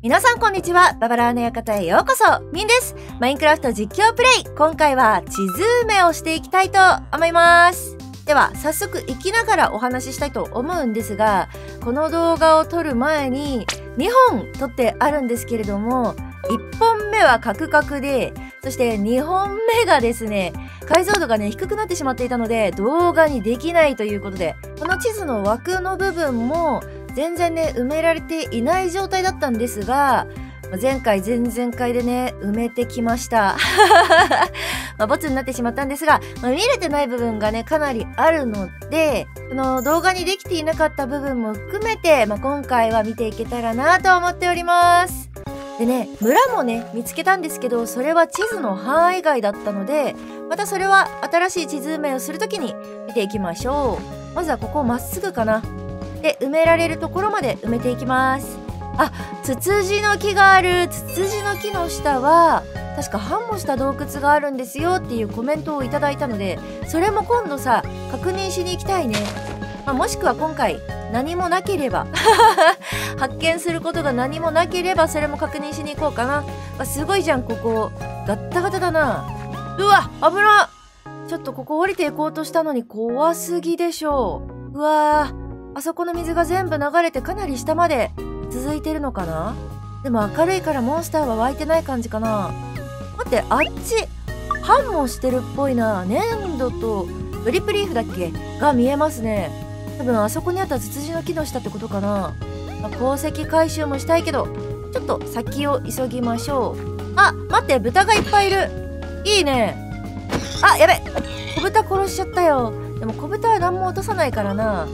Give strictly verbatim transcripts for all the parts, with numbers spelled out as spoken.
皆さんこんにちは。ババラーの館へようこそ。ミンです。マインクラフト実況プレイ。今回は地図埋めをしていきたいと思います。では早速行きながらお話ししたいと思うんですが、この動画を撮る前ににほん撮ってあるんですけれども、いっぽんめはカクカクで、そしてにほんめがですね、解像度がね低くなってしまっていたので動画にできないということで、この地図の枠の部分も全然ね埋められていない状態だったんですが、前回前々回でね埋めてきましたまあボツになってしまったんですが、まあ、見れてない部分がねかなりあるので、この動画にできていなかった部分も含めて、まあ、今回は見ていけたらなと思っております。でね、村もね見つけたんですけど、それは地図の範囲外だったので、またそれは新しい地図埋めをするときに見ていきましょう。まずはここまっすぐかな。で、埋められるところまで埋めていきます。あ、ツツジの木がある。ツツジの木の下は確か繁茂した洞窟があるんですよっていうコメントをいただいたので、それも今度さ確認しに行きたいね。まあ、もしくは今回何もなければ発見することが何もなければそれも確認しに行こうかな。まあ、すごいじゃんここ。ガッタガタだな。うわ危な。ちょっとここ降りていこうとしたのに怖すぎでしょう。うわー、あそこの水が全部流れてかなり下まで続いてるのかな。でも明るいからモンスターは湧いてない感じかな。待って、あっち繁茂してるっぽいな。粘土とブリップリーフだっけが見えますね。多分あそこにあったツツジの木の下ってことかな。まあ、鉱石回収もしたいけどちょっと先を急ぎましょう。あ、待って、豚がいっぱいいる。いいね。あ、やべ、小豚殺しちゃったよ。でも小豚は何も落とさないからな。はい。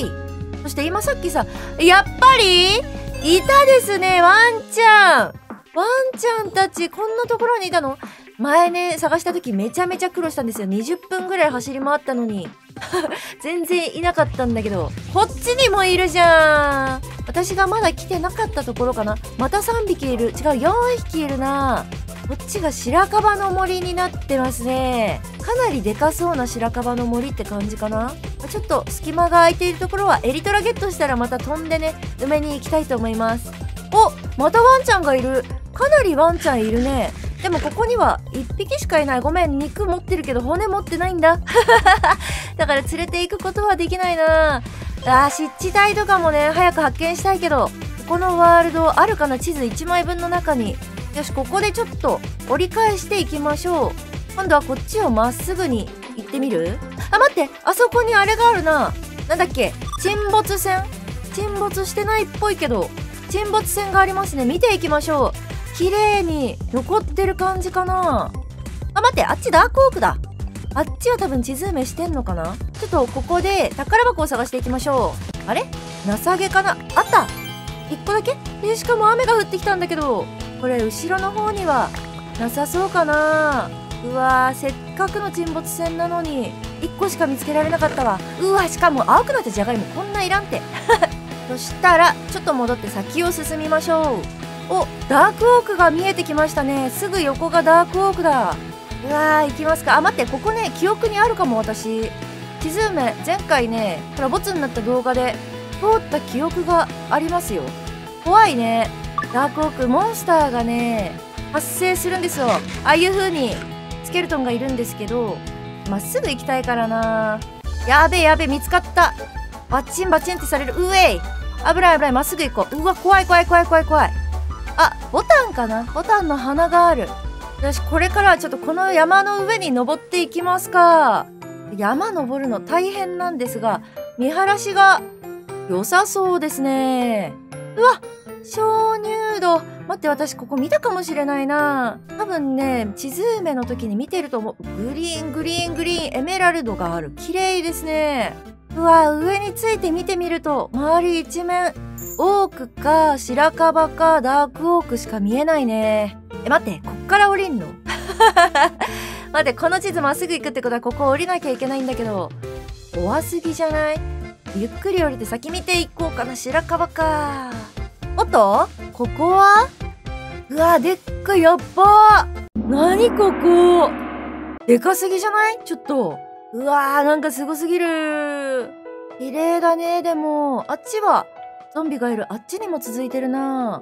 そして今さっきさ、やっぱりいたですね、ワンちゃん。ワンちゃんたちこんなところにいたの？前ね探した時めちゃめちゃ苦労したんですよ。にじゅっぷんぐらい走り回ったのに全然いなかったんだけど、こっちにもいるじゃん。私がまだ来てなかったところかな。またさんびきいる。違う、よんひきいるな。こっちが白樺の森になってますね。かなりでかそうな白樺の森って感じかな。ちょっと隙間が空いているところはエリトラゲットしたらまた飛んでね埋めに行きたいと思います。お、またワンちゃんがいる。かなりワンちゃんいるね。でもここにはいっぴきしかいない。ごめん、肉持ってるけど骨持ってないんだだから連れて行くことはできないな。あー、湿地帯とかもね早く発見したいけど、ここのワールドあるかな。地図いちまいぶんの中に。よし、ここでちょっと折り返していきましょう。今度はこっちをまっすぐに行ってみる？あ、待って、あそこにあれがあるな。なんだっけ、沈没船。沈没してないっぽいけど沈没船がありますね。見ていきましょう。綺麗に残ってる感じかな。あ、待って、あっちダークオークだ。あっちは多分地図埋めしてんのかな。ちょっとここで宝箱を探していきましょう。あれ、情けかな。あった、いっこだけ。え、しかも雨が降ってきたんだけど、これ後ろの方にはなさそうかな。うわー、せっかくの沈没船なのにいっこしか見つけられなかったわ。うわ、しかも青くなったじゃがいもこんないらんてそしたらちょっと戻って先を進みましょう。お、ダークオークが見えてきましたね。すぐ横がダークオークだ。うわー、行きますか。あ、待って、ここね記憶にあるかも。私地図埋め前回ねほらボツになった動画で通った記憶がありますよ。怖いね。ダークオークモンスターがね発生するんですよ。ああいう風にスケルトンがいるんですけど、まっすぐ行きたいからな。やべえやべえ、見つかった。バチンバチンってされる。うえい、危ない危ない。まっすぐ行こう。うわ、怖い怖い怖い怖い怖い。あ、ボタンかな。ボタンの花がある。よし、これからはちょっとこの山の上に登っていきますか。山登るの大変なんですが見晴らしが良さそうですね。うわ、鍾乳洞。待って、私ここ見たかもしれないな。多分ね地図埋めの時に見てると思う。グリーングリーングリーンエメラルドがある。綺麗ですね。うわ、上について見てみると周り一面オークか白樺かダークオークしか見えないね。え、待って、こっから降りんの待って、この地図まっすぐ行くってことはここ降りなきゃいけないんだけど怖すぎじゃない？ゆっくり降りて先見ていこうかな。白樺か。おっと、ここはうわ、でっかい。やっばー。なにここ、でかすぎじゃない？ちょっとうわー、なんかすごすぎる。綺麗だね。でもあっちはゾンビがいる。あっちにも続いてるな。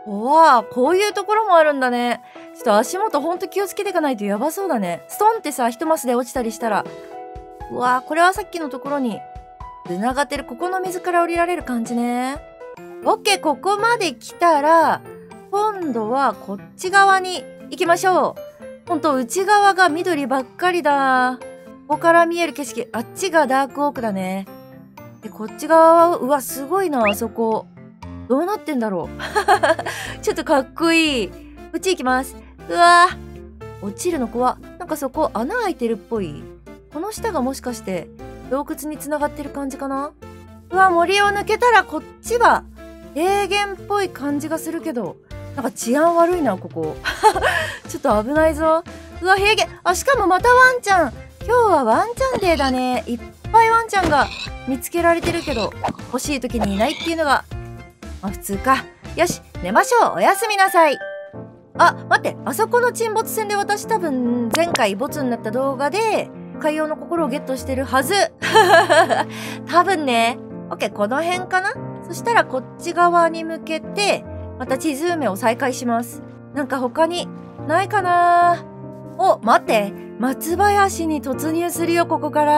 うわあ、こういうところもあるんだね。ちょっと足元ほんと気をつけていかないとやばそうだね。ストンってさ、一マスで落ちたりしたら。うわあ、これはさっきのところに繋がってる。ここの水から降りられる感じね。オッケー、ここまで来たら、今度はこっち側に行きましょう。ほんと内側が緑ばっかりだ。ここから見える景色、あっちがダークオークだね。で、こっち側は、うわ、すごいな、あそこ。どうなってんだろう。ちょっとかっこいい。こっち行きます。うわぁ。落ちるの怖。なんかそこ穴開いてるっぽい。この下がもしかして洞窟に繋がってる感じかな。うわ、森を抜けたらこっちは平原っぽい感じがするけど、なんか治安悪いな、ここ。ちょっと危ないぞ。うわ、平原。あ、しかもまたワンちゃん。今日はワンちゃんデーだね。いっぱいワンちゃんが見つけられてるけど、欲しい時にいないっていうのが、まあ普通か。よし、寝ましょう。おやすみなさい。あ、待って。あそこの沈没船で私多分前回ボツになった動画で海洋の心をゲットしてるはず。多分ね。オッケー、この辺かな。そしたらこっち側に向けてまた地図埋めを再開します。なんか他にないかな。お、待って。松林に突入するよ、ここから。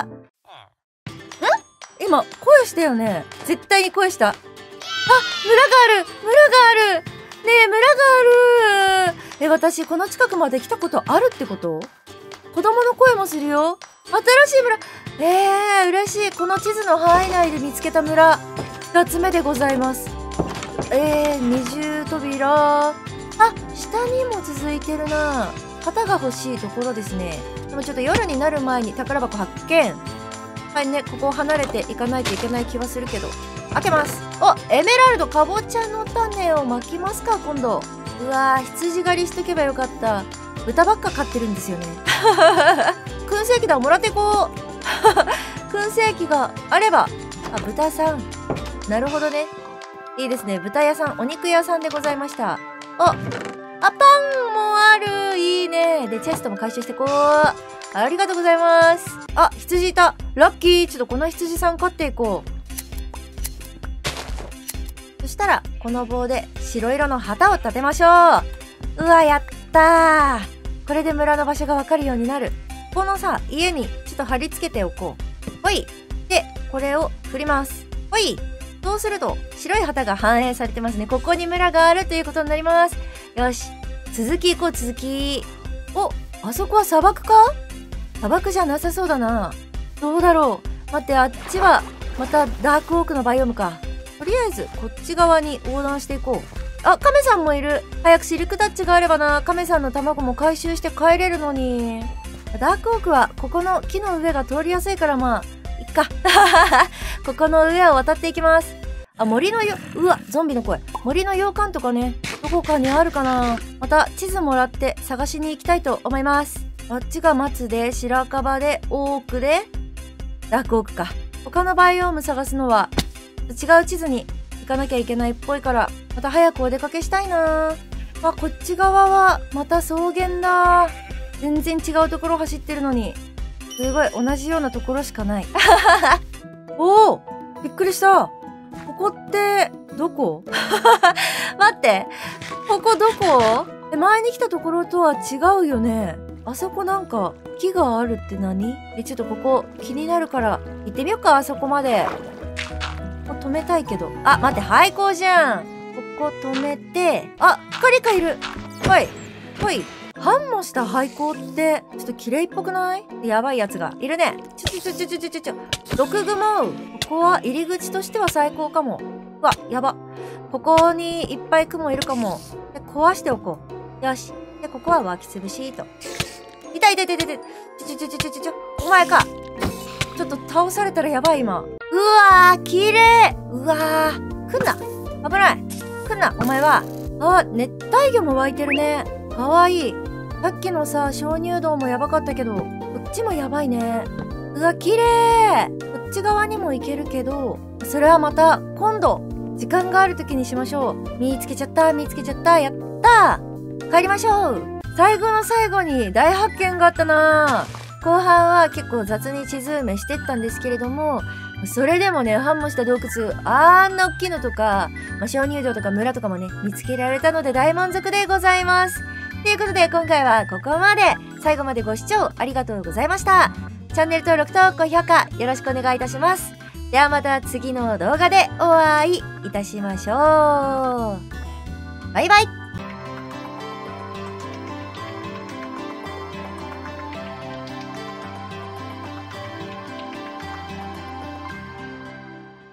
ん？今、声したよね。絶対に声した。あ、村がある！村がある！ねえ、村がある！え、私、この近くまで来たことあるってこと？子供の声もするよ。新しい村。えー、嬉しい。この地図の範囲内で見つけた村。二つ目でございます。えー、二重扉。あ、下にも続いてるな。旗が欲しいところですね。でもちょっと夜になる前に宝箱発見。はいね、ここを離れていかないといけない気はするけど。開けます。お、エメラルド、かぼちゃの種をまきますか、今度。うわー、羊狩りしとけばよかった。豚ばっか飼ってるんですよね。燻製機だ、もらってこう。燻製機があれば。あ、豚さん。なるほどね。いいですね。豚屋さん、お肉屋さんでございました。お、あ、パンもある。いいね。で、チェストも回収してこう。ありがとうございます。あ、羊いた。ラッキー。ちょっとこの羊さん飼っていこう。そしたら、この棒で白色の旗を立てましょう。うわ、やったー。これで村の場所がわかるようになる。このさ、家にちょっと貼り付けておこう。ほい。で、これを振ります。ほい。そうすると、白い旗が反映されてますね。ここに村があるということになります。よし。続き行こう、続き。お、あそこは砂漠か？砂漠じゃなさそうだな。どうだろう。待って、あっちは、またダークオークのバイオームか。とりあえず、こっち側に横断していこう。あ、カメさんもいる。早くシルクタッチがあればな。カメさんの卵も回収して帰れるのに。ダークオークは、ここの木の上が通りやすいからまあ、いっか。ここの上を渡っていきます。あ、森のよ、うわ、ゾンビの声。森の洋館とかね、どこかにあるかな。また、地図もらって探しに行きたいと思います。あっちが松で、白樺で、オークで、ダークオークか。他のバイオーム探すのは、違う地図に行かなきゃいけないっぽいから、また早くお出かけしたいな。あ、こっち側は、また草原だ。全然違うところ走ってるのに、すごい同じようなところしかない。おお、びっくりした。ここって、どこ？待って。ここどこ？え、前に来たところとは違うよね。あそこなんか、木があるって何？え、ちょっとここ気になるから、行ってみようか、あそこまで。ここ止めたいけど。あ、待って、廃校じゃん。ここ止めて、あ、カリカいる。ほい、ほい。繁茂した廃校って、ちょっと綺麗っぽくない？やばいやつがいるね。ちょちょちょちょちょちょちょ。毒蜘蛛。ここは入り口としては最高かも。うわ、やば。ここにいっぱい雲いるかも。で、壊しておこう。よし。で、ここは湧きつぶしと。いたいたいたいたいた。ちょちょちょちょちょちょちょ。お前か。ちょっと倒されたらやばい今。うわー、綺麗。うわー。来んな。危ない。来んな、お前は。あ、熱帯魚も湧いてるね。かわいい。さっきのさ、鍾乳洞もやばかったけど、こっちもやばいね。うわ、綺麗。こっち側にも行けるけど、それはまた今度、時間がある時にしましょう。見つけちゃった、見つけちゃった、やったー。帰りましょう。最後の最後に大発見があったな。後半は結構雑に地図埋めしてったんですけれども、 それでもね、繁茂した洞窟、あんな大きいのとか、まあ、鍾乳洞とか村とかもね、見つけられたので大満足でございます。ということで、今回はここまで。最後までご視聴ありがとうございました。チャンネル登録と高評価よろしくお願いいたします。ではまた次の動画でお会いいたしましょう。バイバイ。